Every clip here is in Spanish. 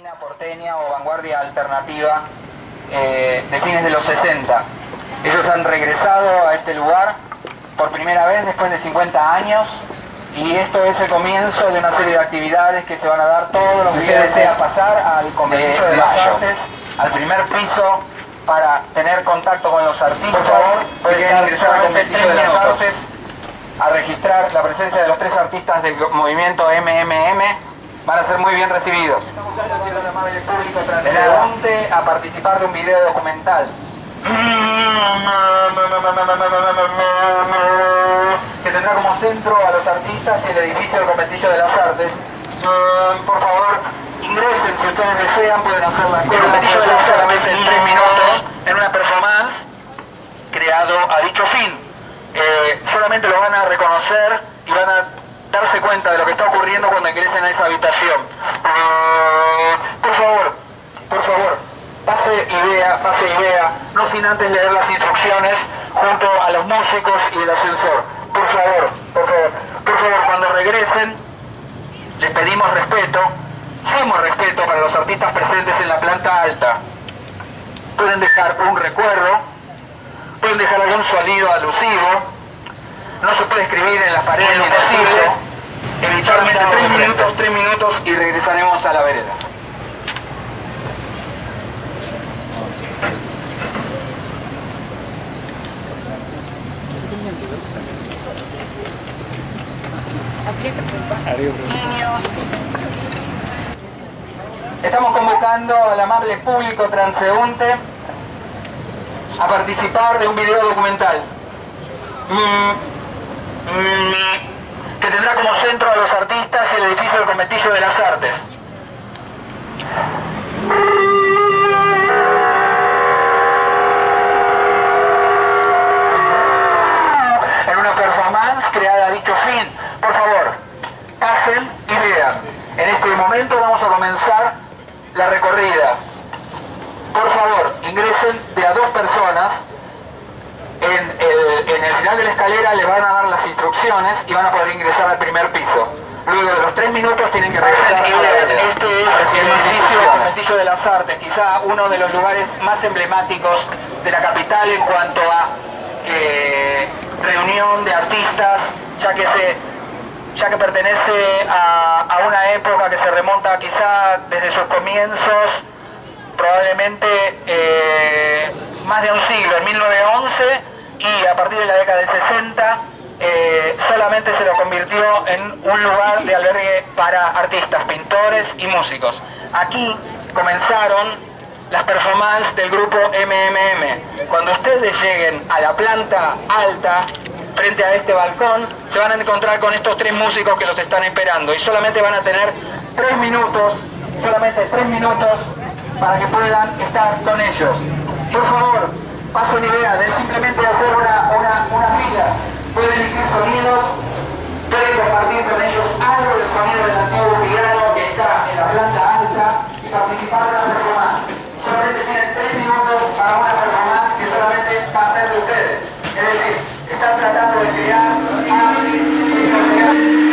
latina, porteña o vanguardia alternativa de fines de los 60. Ellos han regresado a este lugar por primera vez después de 50 años y esto es el comienzo de una serie de actividades que se van a dar todos los días. Desea pasar al Conventillo de las Artes, al primer piso, para tener contacto con los artistas. Pueden ingresar al Conventillo de las Artes a registrar la presencia de los 3 artistas del movimiento MMM. Van a ser muy bien recibidos. Muchas gracias al amable público transeúnte a participar de un video documental que tendrá como centro a los artistas y el edificio del Conventillo de las Artes. Por favor, ingresen si ustedes desean, pueden hacer la cola. El Conventillo de las Artes en 3 minutos en una performance creado a dicho fin. Solamente lo van a reconocer y van a darse cuenta de lo que está ocurriendo cuando ingresen a esa habitación. Por favor, pase y vea, no sin antes leer las instrucciones junto a los músicos y el ascensor. Por favor, cuando regresen, les pedimos respeto, sumo respeto para los artistas presentes en la planta alta. Pueden dejar un recuerdo, pueden dejar algún sonido alusivo. No se puede escribir en las paredes ni en el piso. Eventualmente 3 minutos y regresaremos a la vereda. Estamos convocando al amable público transeúnte a participar de un video documental que tendrá como centro a los artistas y el edificio del Conventillo de las Artes. En una performance creada a dicho fin. Por favor, pasen y vean. En este momento vamos a comenzar la recorrida. Por favor, ingresen de a 2 personas. En el final de la escalera les van a dar las instrucciones y van a poder ingresar al primer piso. Luego de los 3 minutos tienen que regresar a la vereda. Este es el edificio del Conventillo de las Artes, quizá uno de los lugares más emblemáticos de la capital en cuanto a reunión de artistas, ya que pertenece a una época que se remonta quizá desde sus comienzos, probablemente más de un siglo, en 1911, y a partir de la década de 60 solamente se lo convirtió en un lugar de albergue para artistas, pintores y músicos. Aquí comenzaron las performances del grupo MMM. Cuando ustedes lleguen a la planta alta, frente a este balcón, se van a encontrar con estos 3 músicos que los están esperando y solamente van a tener 3 minutos, solamente 3 minutos para que puedan estar con ellos. Por favor, paso una idea de simplemente hacer una fila. Pueden emitir sonidos, pueden compartir con ellos algo del sonido del antiguo piano que está en la planta alta y participar de la performance. Solamente tienen 3 minutos para una performance que solamente va a ser de ustedes. Es decir, están tratando de crear arte y crear.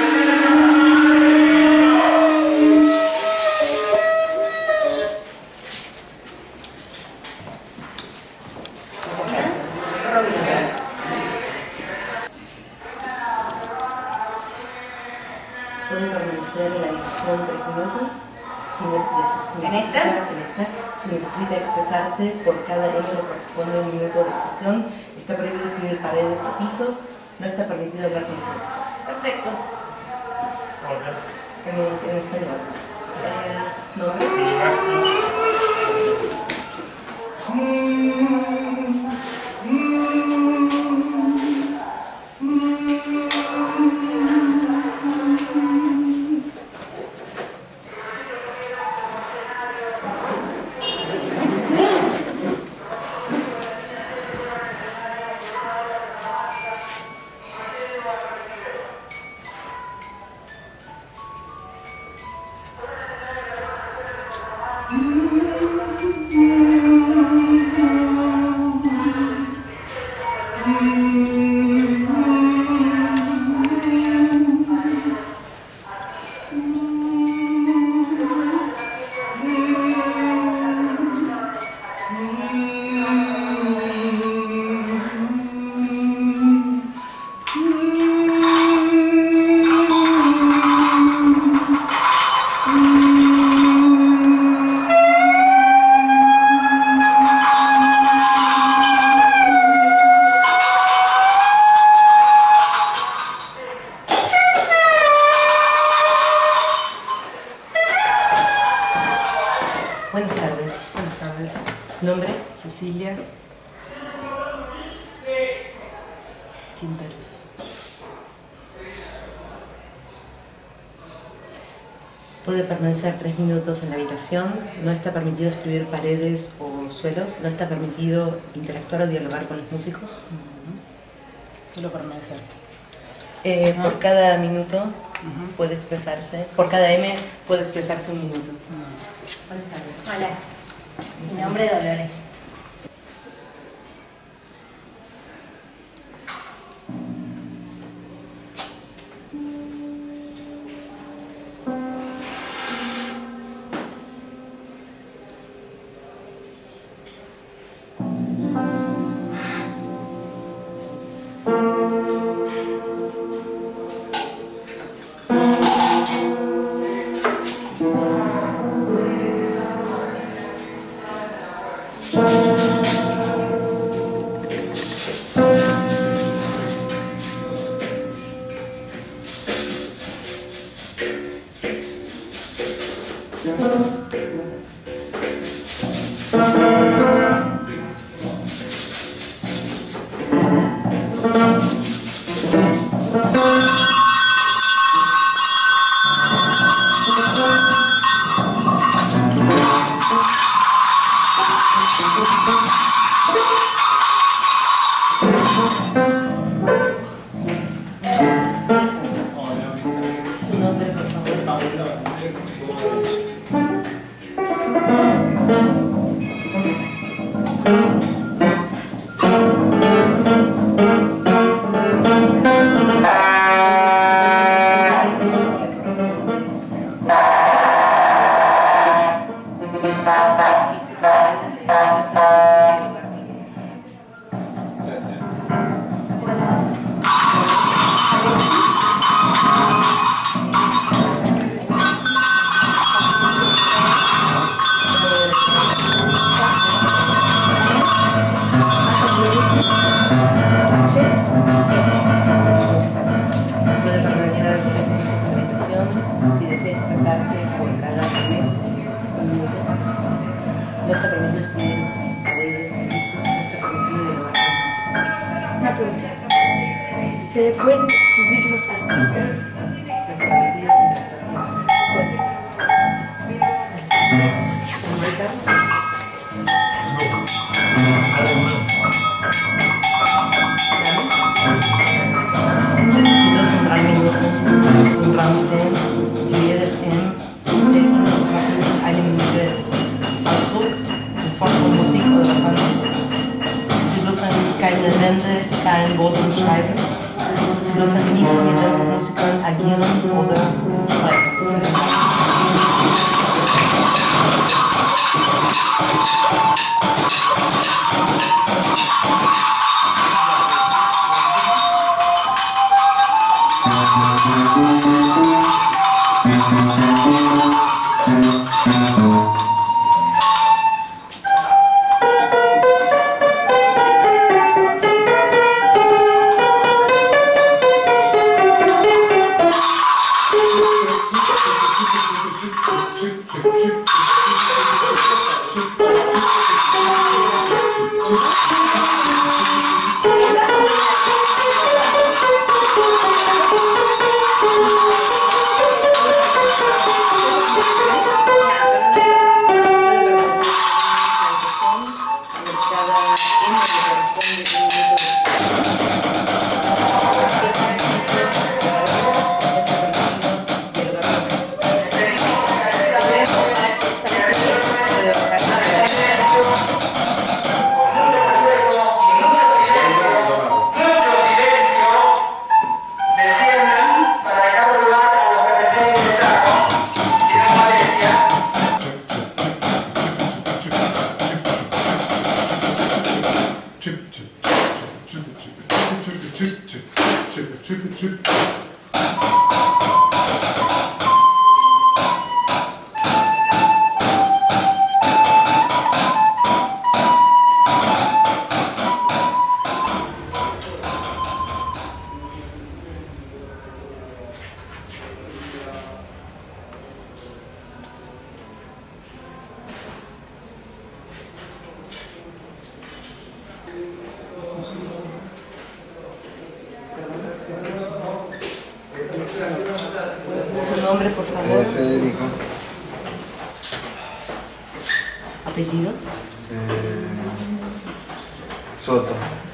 Puede permanecer en la habitación 3 minutos si necesita expresarse por cada hecho que corresponde a un minuto de expresión. Está prohibido escribir paredes o pisos. No está permitido hablar con los músicos. Perfecto. En español. No. Buenas tardes. Buenas tardes. ¿Nombre? Cecilia Quinteros. Puede permanecer 3 minutos en la habitación. No está permitido escribir paredes o suelos. No está permitido interactuar o dialogar con los músicos. Solo permanecer. Por cada minuto puede expresarse. Por cada M puede expresarse un minuto. Buenas tardes. Hola, mi nombre es Dolores. Su nombre, por favor. Puede permanecer en la habitación si desea expresarse por cada un minuto. No está permitido escribir paredes, pisos, no está permitido dialogar con los músicos. Una pregunta. ¿Se pueden escribir los artistas? No está permitido interactuar con los músicos. Necesito centralmente un Raumten, divididas en Techno, Fachlich, eine Minute Ausdruck in Form von Musik oder was anderes. Sie dürfen keine Wände, kein Boden schreiben. Sie dürfen nie mit den Musikern agieren oder sprechen. Nombre, por favor. Federico. Apellido. Soto.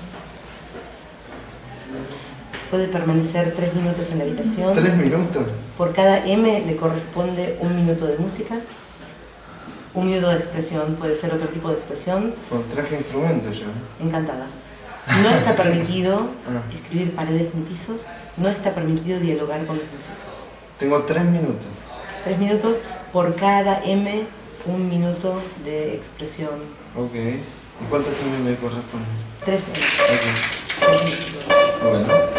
Puede permanecer 3 minutos en la habitación. 3 minutos. Por cada M le corresponde 1 minuto de música. 1 minuto de expresión, puede ser otro tipo de expresión. Con traje instrumento yo. Encantada. No está permitido escribir paredes ni pisos. No está permitido dialogar con los músicos. Tengo 3 minutos. 3 minutos por cada M, 1 minuto de expresión. Ok. ¿Y cuántas M me corresponden? 3 M. Ok. Bueno.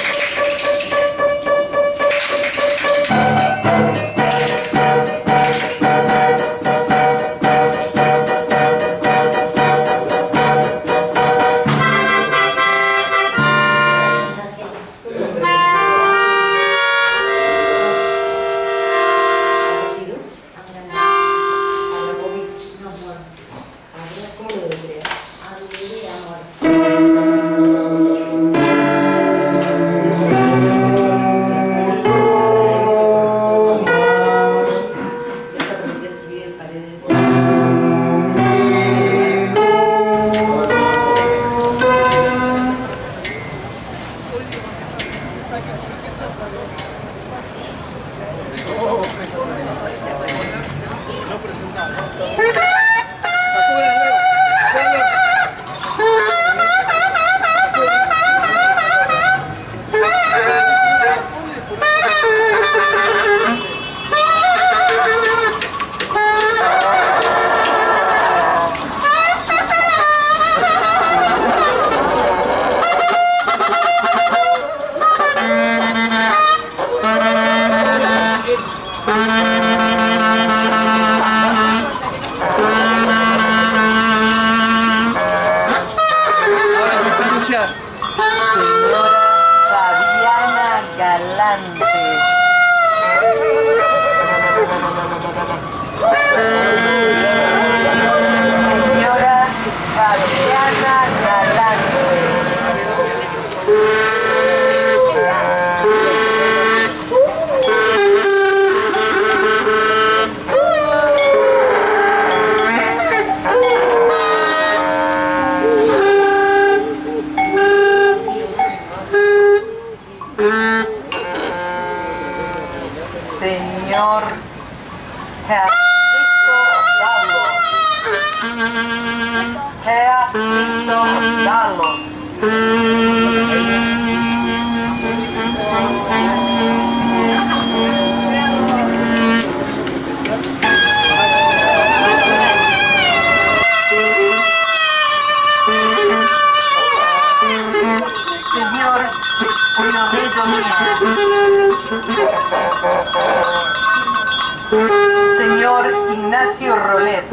Señor Ignacio Rolet.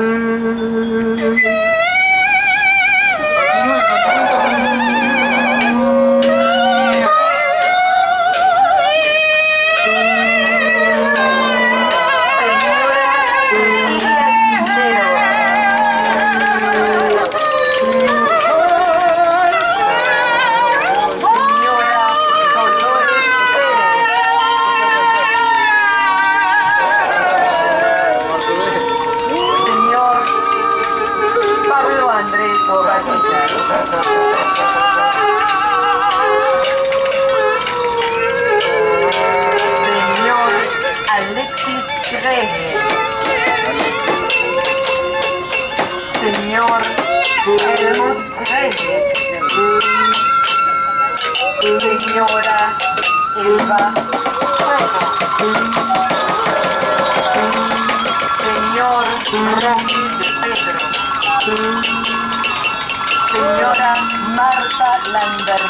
Señora Elba Soto. Señor Rocky Pedro. Señora Marta Lander.